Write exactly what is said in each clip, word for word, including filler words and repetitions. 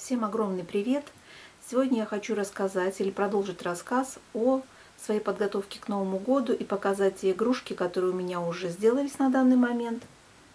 Всем огромный привет! Сегодня я хочу рассказать или продолжить рассказ о своей подготовке к Новому году и показать те игрушки, которые у меня уже сделались на данный момент.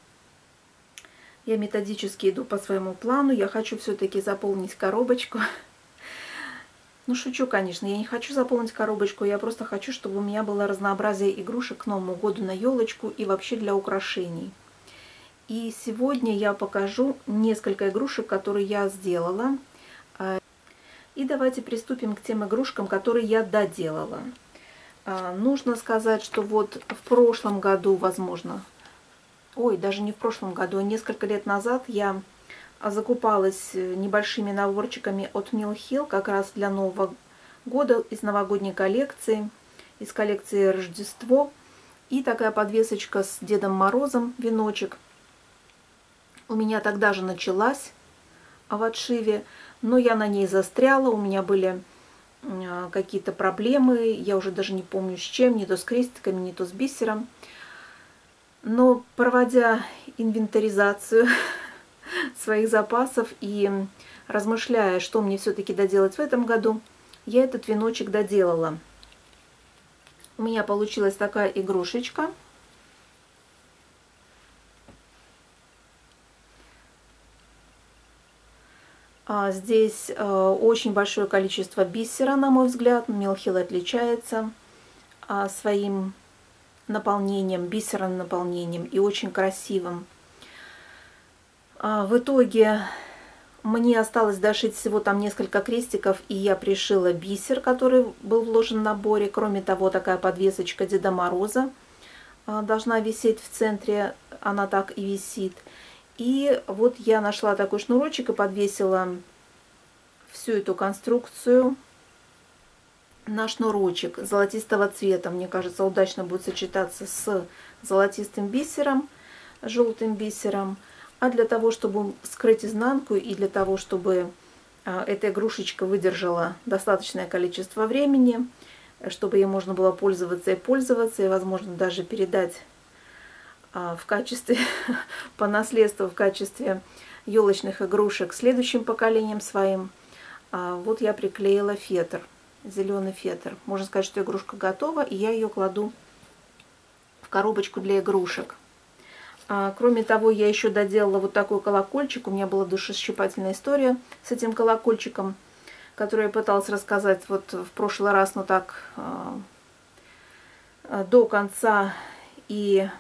Я методически иду по своему плану. Я хочу все-таки заполнить коробочку. Ну, шучу, конечно. Я не хочу заполнить коробочку. Я просто хочу, чтобы у меня было разнообразие игрушек к Новому году на елочку и вообще для украшений. И сегодня я покажу несколько игрушек, которые я сделала. И давайте приступим к тем игрушкам, которые я доделала. Нужно сказать, что вот в прошлом году, возможно, ой, даже не в прошлом году, а несколько лет назад я закупалась небольшими наборчиками от Mill Hill как раз для Нового года из новогодней коллекции, из коллекции Рождество. И такая подвесочка с Дедом Морозом, веночек. У меня тогда же началась в отшиве, но я на ней застряла, у меня были какие-то проблемы, я уже даже не помню с чем, не то с крестиками, не то с бисером. Но проводя инвентаризацию своих запасов и размышляя, что мне все-таки доделать в этом году, я этот веночек доделала. У меня получилась такая игрушечка. Здесь очень большое количество бисера, на мой взгляд. Mill Hill отличается своим наполнением, бисерным наполнением и очень красивым. В итоге мне осталось дошить всего там несколько крестиков, и я пришила бисер, который был вложен в наборе. Кроме того, такая подвесочка Деда Мороза должна висеть в центре, она так и висит. И вот я нашла такой шнурочек и подвесила всю эту конструкцию на шнурочек золотистого цвета. Мне кажется, удачно будет сочетаться с золотистым бисером, желтым бисером. А для того, чтобы скрыть изнанку и для того, чтобы эта игрушечка выдержала достаточное количество времени, чтобы ей можно было пользоваться и пользоваться, и, возможно, даже передать в качестве, по наследству, в качестве елочных игрушек следующим поколениям своим. Вот я приклеила фетр, зеленый фетр. Можно сказать, что игрушка готова, и я ее кладу в коробочку для игрушек. Кроме того, я еще доделала вот такой колокольчик. У меня была душещипательная история с этим колокольчиком, которую я пыталась рассказать вот в прошлый раз, но так до конца и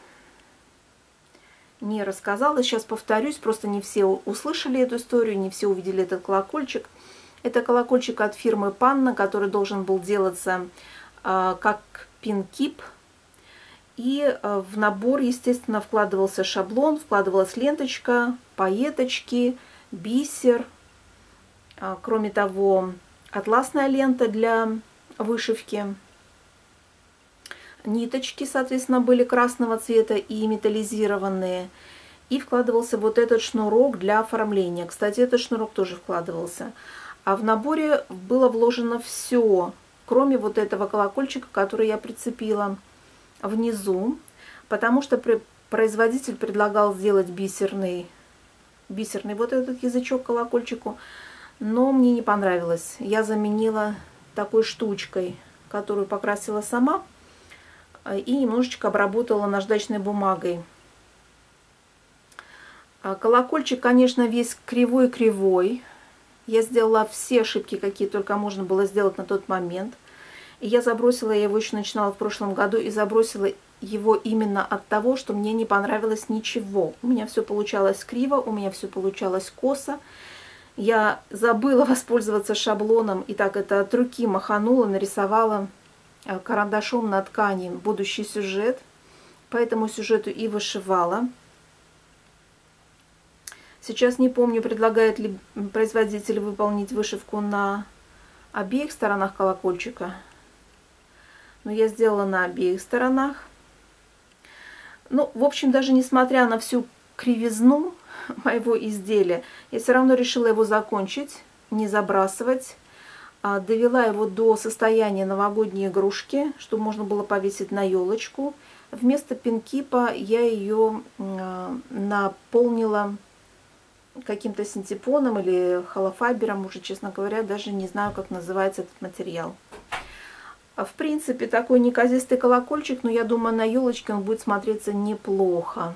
не рассказала. Сейчас повторюсь, просто не все услышали эту историю, не все увидели этот колокольчик. Это колокольчик от фирмы Панна, который должен был делаться э, как пин-кип. И э, в набор, естественно, вкладывался шаблон, вкладывалась ленточка, пайеточки, бисер. Э, кроме того, атласная лента для вышивки. Ниточки, соответственно, были красного цвета и металлизированные. И вкладывался вот этот шнурок для оформления. Кстати, этот шнурок тоже вкладывался. А в наборе было вложено все, кроме вот этого колокольчика, который я прицепила внизу. Потому что производитель предлагал сделать бисерный, бисерный вот этот язычок колокольчику. Но мне не понравилось. Я заменила такой штучкой, которую покрасила сама. И немножечко обработала наждачной бумагой. Колокольчик, конечно, весь кривой-кривой. Я сделала все ошибки, какие только можно было сделать на тот момент. И я забросила, я его еще начинала в прошлом году, и забросила его именно от того, что мне не понравилось ничего. У меня все получалось криво, у меня все получалось косо. Я забыла воспользоваться шаблоном, и так это от руки маханула, нарисовала карандашом на ткани будущий сюжет, по этому сюжету и вышивала. Сейчас не помню, предлагает ли производитель выполнить вышивку на обеих сторонах колокольчика, но я сделала на обеих сторонах. Ну, в общем, даже несмотря на всю кривизну моего изделия, я все равно решила его закончить, не забрасывать. Довела его до состояния новогодней игрушки, чтобы можно было повесить на елочку. Вместо пинкипа я ее наполнила каким-то синтепоном или холофайбером, уже, честно говоря, даже не знаю, как называется этот материал. В принципе, такой неказистый колокольчик, но я думаю, на елочке он будет смотреться неплохо.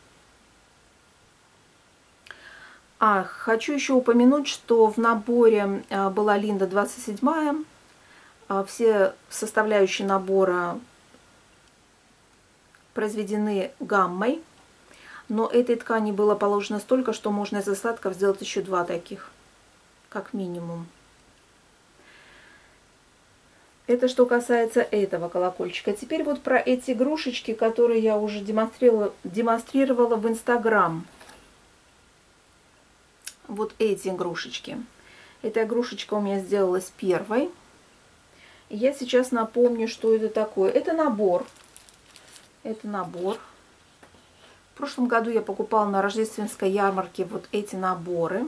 А, хочу еще упомянуть, что в наборе была Линда двадцать семь. Все составляющие набора произведены гаммой. Но этой ткани было положено столько, что можно из остатков сделать еще два таких, как минимум. Это что касается этого колокольчика. Теперь вот про эти игрушечки, которые я уже демонстрировала, демонстрировала в Инстаграм. Вот эти игрушечки. Эта игрушечка у меня сделалась первой. И я сейчас напомню, что это такое. Это набор. Это набор. В прошлом году я покупала на рождественской ярмарке вот эти наборы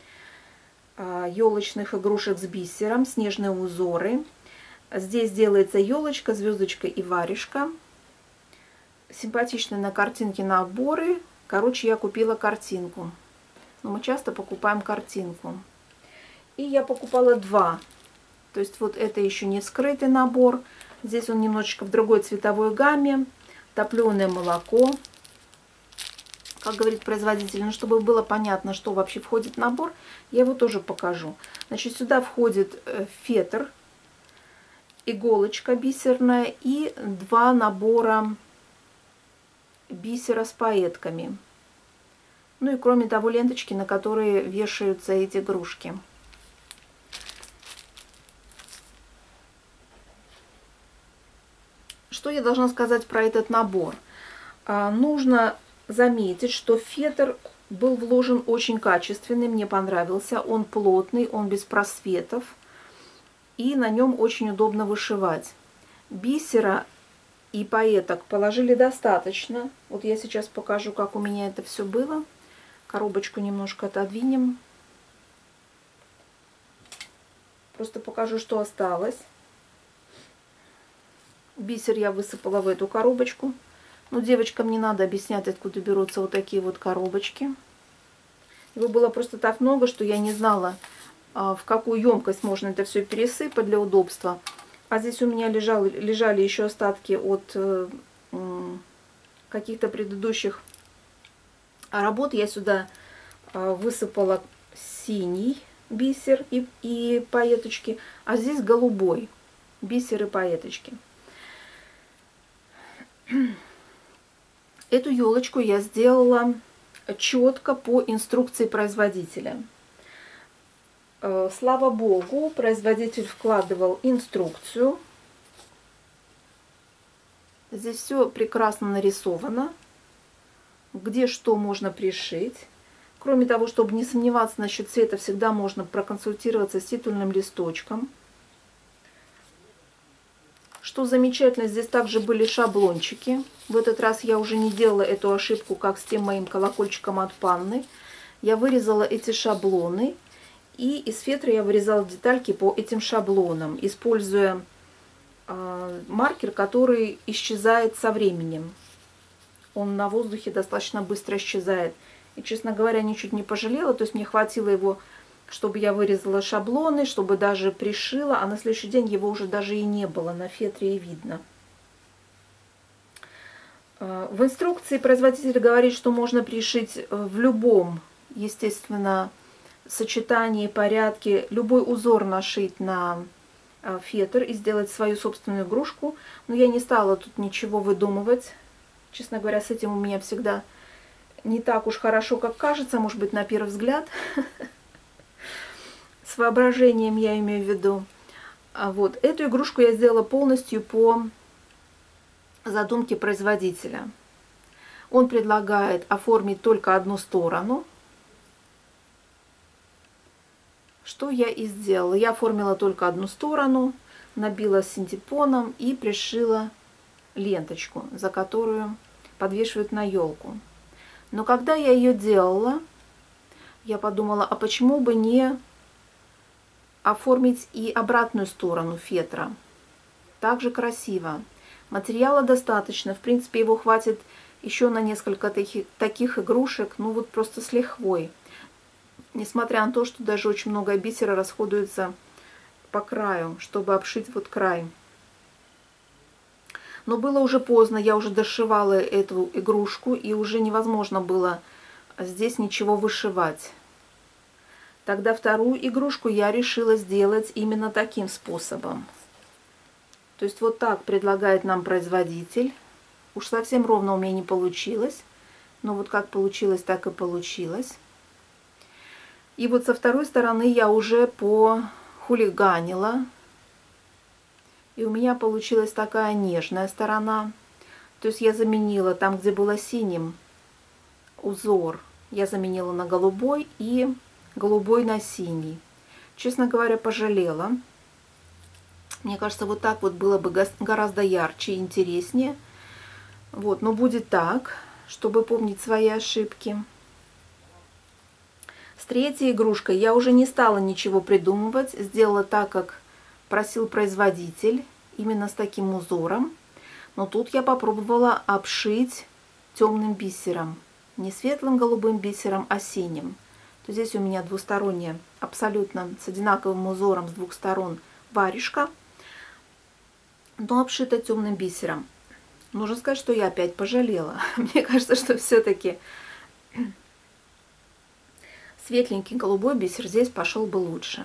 елочных игрушек с бисером, снежные узоры. Здесь делается елочка, звездочка и варежка. Симпатичные на картинке наборы. Короче, я купила картинку. Но мы часто покупаем картинку. И я покупала два. То есть вот это еще не вскрытый набор. Здесь он немножечко в другой цветовой гамме. Топленое молоко. Как говорит производитель, ну, чтобы было понятно, что вообще входит в набор, я его тоже покажу. Значит, сюда входит фетр, иголочка бисерная и два набора бисера с пайетками. Ну и кроме того, ленточки, на которые вешаются эти игрушки. Что я должна сказать про этот набор? А, нужно заметить, что фетр был вложен очень качественный, мне понравился. Он плотный, он без просветов. И на нем очень удобно вышивать. Бисера и пайеток положили достаточно. Вот я сейчас покажу, как у меня это все было. Коробочку немножко отодвинем. Просто покажу, что осталось. Бисер я высыпала в эту коробочку. Но девочкам не надо объяснять, откуда берутся вот такие вот коробочки. Его было просто так много, что я не знала, в какую емкость можно это все пересыпать для удобства. А здесь у меня лежал, лежали еще остатки от каких-то предыдущих работ. Я сюда высыпала синий бисер и, и пайеточки, а здесь голубой бисер и пайеточки. Эту елочку я сделала четко по инструкции производителя. Слава богу, производитель вкладывал инструкцию. Здесь все прекрасно нарисовано, где что можно пришить. Кроме того, чтобы не сомневаться насчет цвета, всегда можно проконсультироваться с титульным листочком. Что замечательно, здесь также были шаблончики. В этот раз я уже не делала эту ошибку, как с тем моим колокольчиком от Панны. Я вырезала эти шаблоны. И из фетра я вырезала детальки по этим шаблонам, используя э, маркер, который исчезает со временем. Он на воздухе достаточно быстро исчезает. И, честно говоря, ничуть не пожалела. То есть мне хватило его, чтобы я вырезала шаблоны, чтобы даже пришила. А на следующий день его уже даже и не было. На фетре и видно. В инструкции производитель говорит, что можно пришить в любом, естественно, сочетании, порядке, любой узор нашить на фетр и сделать свою собственную игрушку. Но я не стала тут ничего выдумывать. Честно говоря, с этим у меня всегда не так уж хорошо, как кажется, может быть, на первый взгляд. С воображением я имею в виду. Вот. Эту игрушку я сделала полностью по задумке производителя. Он предлагает оформить только одну сторону. Что я и сделала. Я оформила только одну сторону, набила синтепоном и пришила ленточку, за которую подвешивают на елку. Но когда я ее делала, я подумала, а почему бы не оформить и обратную сторону фетра? Также красиво. Материала достаточно, в принципе, его хватит еще на несколько таких, таких игрушек, ну вот просто с лихвой. Несмотря на то, что даже очень много бисера расходуется по краю, чтобы обшить вот край. Но было уже поздно, я уже дошивала эту игрушку, и уже невозможно было здесь ничего вышивать. Тогда вторую игрушку я решила сделать именно таким способом. То есть вот так предлагает нам производитель. Уж совсем ровно у меня не получилось, но вот как получилось, так и получилось. И вот со второй стороны я уже похулиганила. И у меня получилась такая нежная сторона. То есть я заменила там, где было синим узор, я заменила на голубой и голубой на синий. Честно говоря, пожалела. Мне кажется, вот так вот было бы гораздо ярче и интереснее. Вот, но будет так, чтобы помнить свои ошибки. С третьей игрушкой я уже не стала ничего придумывать. Сделала так, как просил производитель, именно с таким узором. Но тут я попробовала обшить темным бисером. Не светлым голубым бисером, а синим. То здесь у меня двусторонняя, абсолютно с одинаковым узором с двух сторон варежка, но обшита темным бисером. Нужно сказать, что я опять пожалела. Мне кажется, что все-таки светленький голубой бисер здесь пошел бы лучше.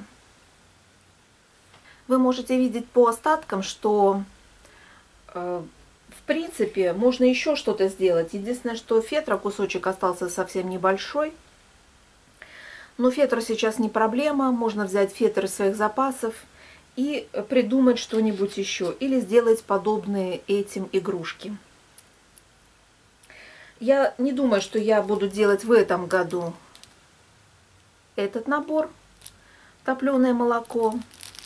Вы можете видеть по остаткам, что э, в принципе можно еще что-то сделать. Единственное, что фетра кусочек остался совсем небольшой. Но фетр сейчас не проблема. Можно взять фетр из своих запасов и придумать что-нибудь еще. Или сделать подобные этим игрушки. Я не думаю, что я буду делать в этом году этот набор. Топленое молоко.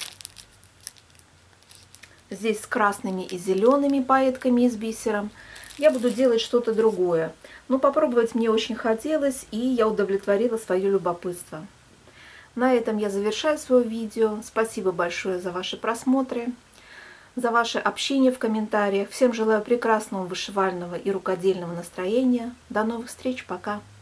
Здесь с красными и зелеными пайетками и с бисером. Я буду делать что-то другое. Но попробовать мне очень хотелось, и я удовлетворила свое любопытство. На этом я завершаю свое видео. Спасибо большое за ваши просмотры, за ваше общение в комментариях. Всем желаю прекрасного вышивального и рукодельного настроения. До новых встреч. Пока!